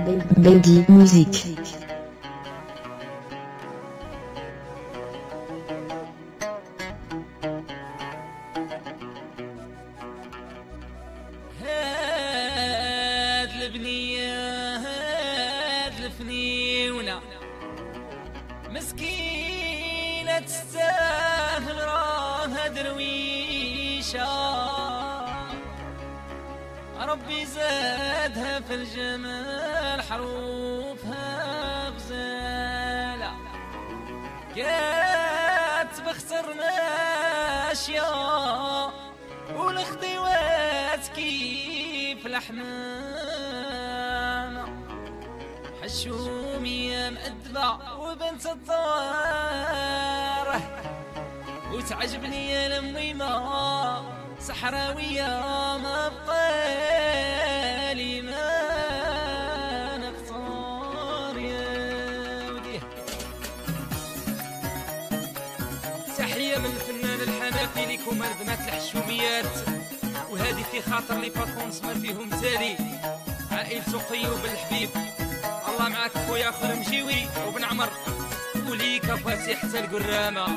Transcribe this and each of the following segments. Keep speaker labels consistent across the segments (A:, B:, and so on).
A: Baby Music.
B: هاد البنية هاد الفنيونة مسكينة تستاهل راها درويشة، ربي زادها في الجمال حروفها غزالة، كاتبة اختر ماشية والخضيوات كيف الحمامة، حشومية مأدبة وبنت الدوار، وتعجبني يا الميمة صحراوية ما بقالي ما نختار يا وديه. تحية من الفنان الحنفي لكم البنات الحشوميات، وهذه في خاطر لي باترونز ما فيهم تالي عائلة طيوب الحبيب. الله معاك خويا خرمجيوي وبن عمر وليك فاتحة القرامة.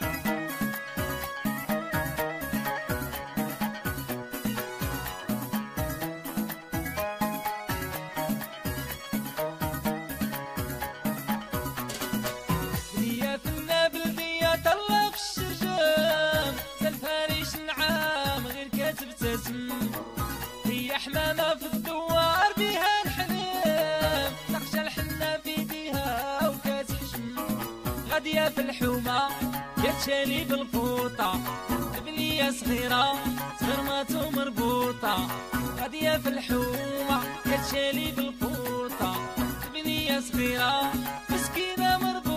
B: بنية في النابل بنية طلة في الشرجام، سالفاريش العام غير كتبتسم، هي حمامة في الدوار بها الحلام، نقشة الحنة في يديها وكتحشم، غادية في الحومة كتشالي بالفوطة، بنية صغيرة صغرمات مربوطة، غادية في الحومة كتشالي بالفوطة، بنية صغيرة مسكينة مربوطة.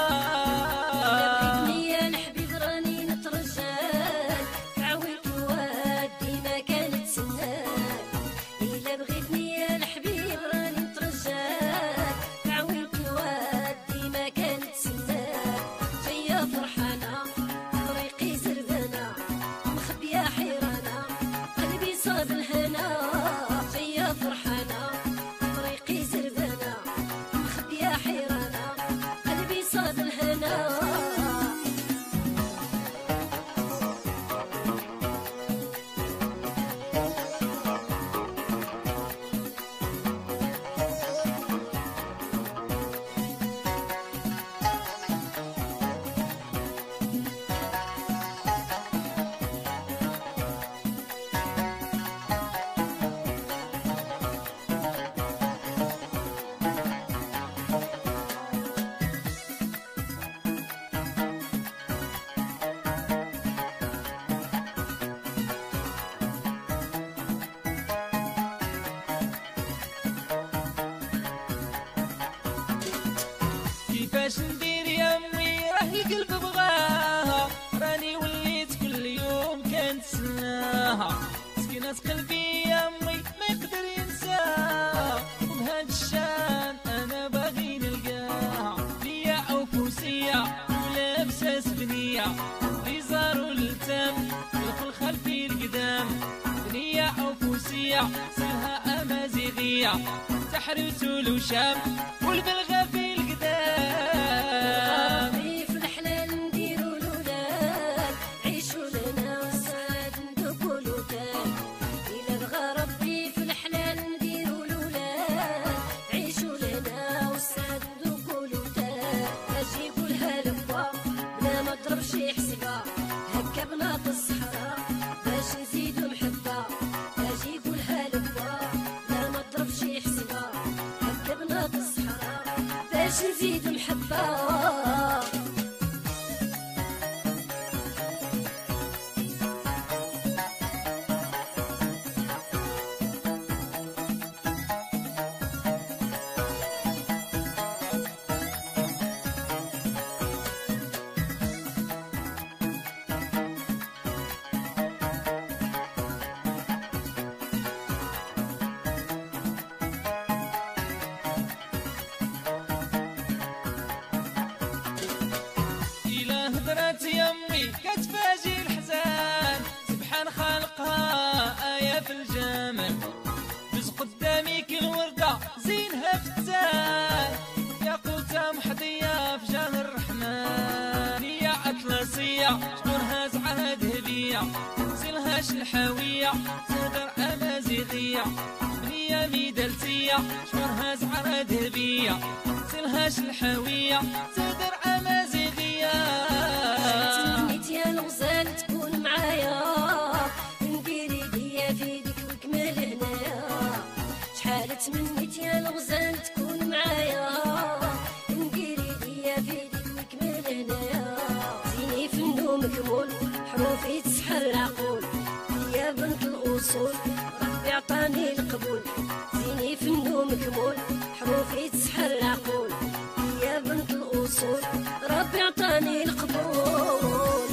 C: يا الحبيب راني نترجاك، تعاونت واد ديما كانت سناك، إلا بغيتني يا الحبيب راني نترجاك، تعاونت واد ديما كانت سناك، جاية فرحانة طريقي زربانة، مخبية حيرانة قلبي صاب الهنا، جاية فرحانة طريقي زربانة، مخبية حيرانة قلبي صاب الهنا.
B: كيفاش ندير يا امي راه القلب بغاها، راني وليت كل يوم كنتسناها، سكينة قلبي يا امي ما يقدر ينساها، وبهاد الشان انا باغي نلقاها، ليا اوفوسية ولابسة سبنية، لي زارو للتام في الخلفي القدام، بنية اوفوسية سلها امازيغية، تحرس الوشام والبلغة في
C: ربي في الحلال نديرو الولاد، عيشو لنا والسعاد ندوكو الوداد، إلا بغى ربي في الحلال نديرو الولاد، عيشو لنا والسعاد ندوكو الوداد، أجيبو لها لبا بلا ما تضربش حسبة، هكا بنات الصحراء باش نزيدو محبة، أجيبو لها لبا بلا ما تضربش حسبة، هكا بنات الصحراء باش نزيدو محبة.
B: زينها فتان يا قوتها محظية في جاه الرحمن يا أطلسية شعورها زعها ذهبية زينها شلحاوية صدر أمازيغية بنية ميدالتية شعورها زعها ذهبية زينها شلحاوية صدر أمازيغية
C: تمنيت يا الغزال تكون معايا ندير يديا في يدك وكمل هنايا شحال تمنيت يا الغزال تكون معايا ندير يديا في يدك وكمل هنايا زيني في النوم كمول حروفي تسحر العقول يا بنت الأصول ربي عطاني القبول زيني في النوم كمول حروفي تسحر العقول يا بنت الأصول ربي عطاني القبول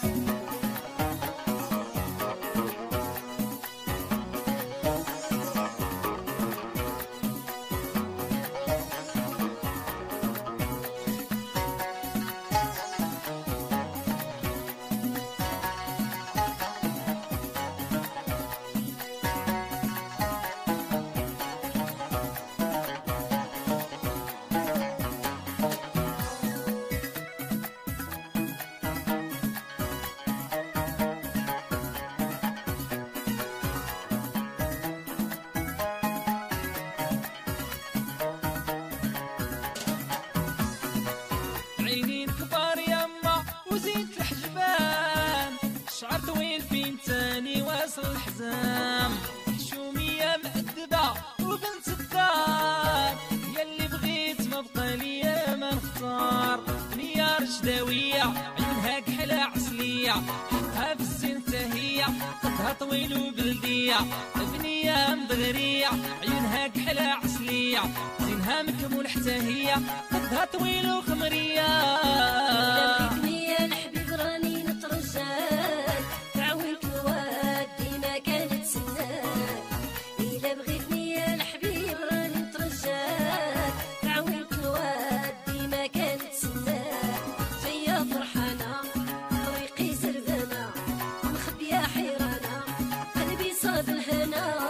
B: عينين كبار يما وزينة الحجبان شعر طويل فين تاني واصل الحزام حشومية مأدبة وبنت الدار ياللي بغيت ما بقى ليا ما نختار بنية رشداوية عيونها كحلة عسلية حقها في الزين هي قدها طويل وبلدية بنية مدغرية عيونها كحلة عسلية زينها مكمول حتى هي قدها طويل وخمرية
C: إلا بغيتني يا الحبيب راني نترجاك تعاونك الواد ديما كانت سناك إلا بغيتني يا الحبيب راني نترجاك تعاونك الواد ديما كانت سناك جاية فرحانة طريقي زربانة مخبية حيرانة قلبي صاب الهنا